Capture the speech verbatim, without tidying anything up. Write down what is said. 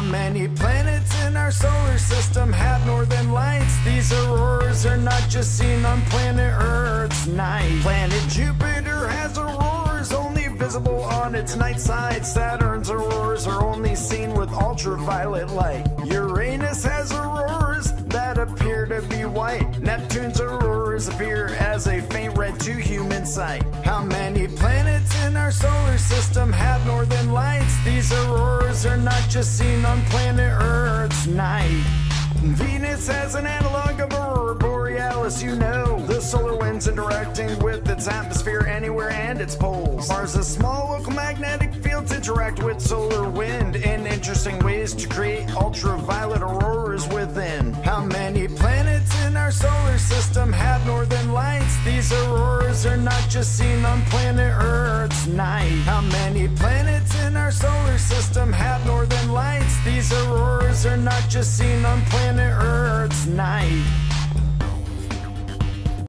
many planets in our solar system have northern lights? These auroras are not just seen on planet Earth's night. Planet Jupiter has auroras only visible on its night side. Saturn's auroras are only seen with ultraviolet light. Uranus has auroras that appear to be white. Neptune's auroras appear as a faint red to human sight. How many planets in our solar system have northern lights? These auroras are not just seen on planet Earth's night. Venus has an analog of aurora borealis, you know. The solar winds interacting with its atmosphere anywhere and its poles. Mars has small local magnetic fields interact with solar wind in interesting ways to create ultraviolet auroras within. How many planets in our solar system have northern lights? These auroras are not just seen on planet Earth's night. How many planets in our solar system have northern lights? These auroras are not just seen on planet Earth's night.